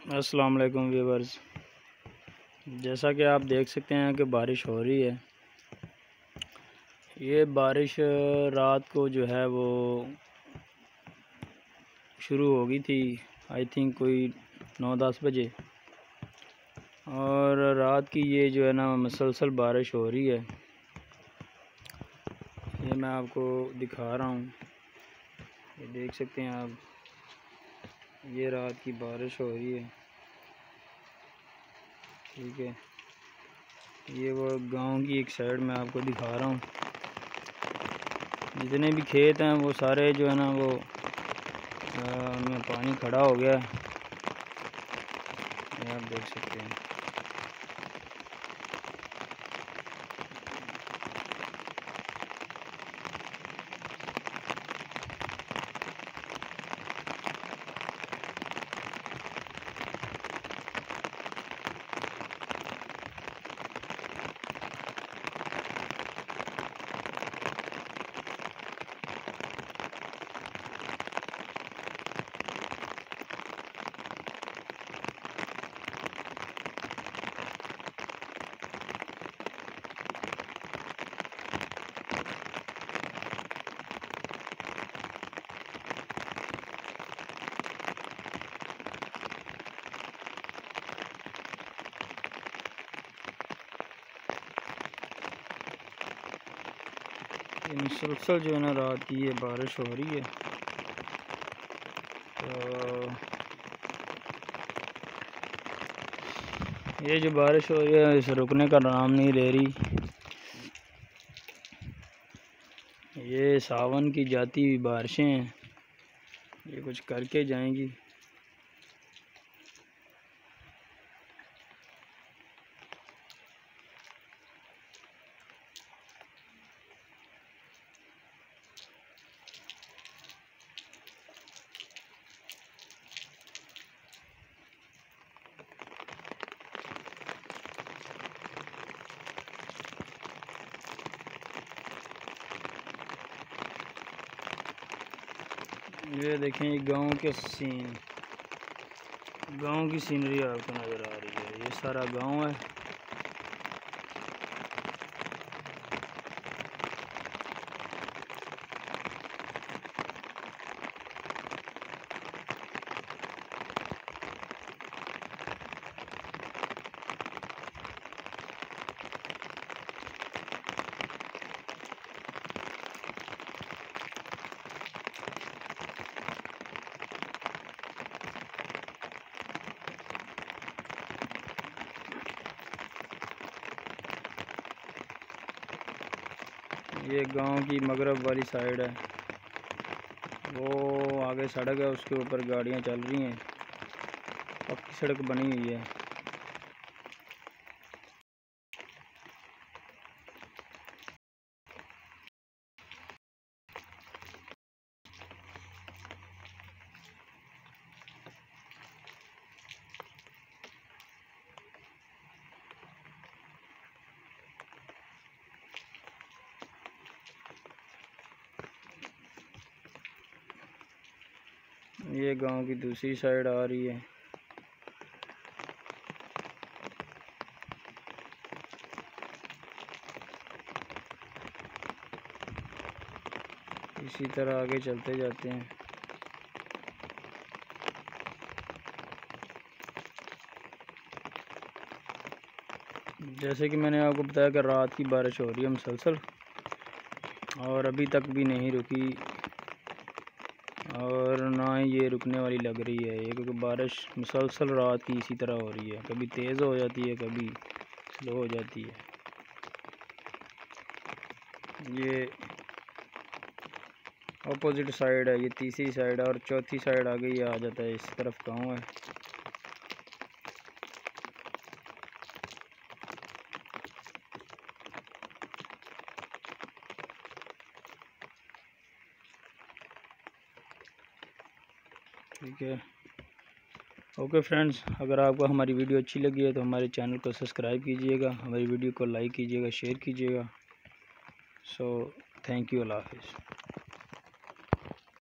अस्सलाम वालेकुम व्यूवर्स, जैसा कि आप देख सकते हैं कि बारिश हो रही है। ये बारिश रात को जो है वो शुरू हो गई थी, आई थिंक कोई 9-10 बजे, और रात की ये जो है ना मुसलसल बारिश हो रही है। ये मैं आपको दिखा रहा हूँ, ये देख सकते हैं आप, ये रात की बारिश हो रही है। ठीक है, ये वो गांव की एक साइड में आपको दिखा रहा हूँ। जितने भी खेत हैं वो सारे जो है ना वो में पानी खड़ा हो गया है, ये आप देख सकते हैं। ये मुसलसल जो है ना रात की ये बारिश हो रही है। तो ये जो बारिश हो रही है इसे रुकने का नाम नहीं ले रही। ये सावन की जाती हुई बारिशें हैं, ये कुछ करके जाएंगी। ये देखें, ये गांव के सीन, गांव की सीनरी आपको नज़र आ रही है। ये सारा गांव है। ये गांव की मगरब वाली साइड है, वो आगे सड़क है, उसके ऊपर गाड़ियां चल रही हैं, पक्की सड़क बनी हुई है। ये गांव की दूसरी साइड आ रही है। इसी तरह आगे चलते जाते हैं। जैसे कि मैंने आपको बताया कि रात की बारिश हो रही है मुसलसल, और अभी तक भी नहीं रुकी, और ना ही ये रुकने वाली लग रही है ये, क्योंकि बारिश मुसलसल रात की इसी तरह हो रही है। कभी तेज़ हो जाती है, कभी स्लो हो जाती है। ये अपोजिट साइड है, ये तीसरी साइड है, और चौथी साइड आगे ये आ जाता है, इस तरफ गाँव है। ठीक है, ओके फ्रेंड्स, अगर आपको हमारी वीडियो अच्छी लगी है तो हमारे चैनल को सब्सक्राइब कीजिएगा, हमारी वीडियो को लाइक कीजिएगा, शेयर कीजिएगा। सो थैंक यू, अल्लाह हाफिज़।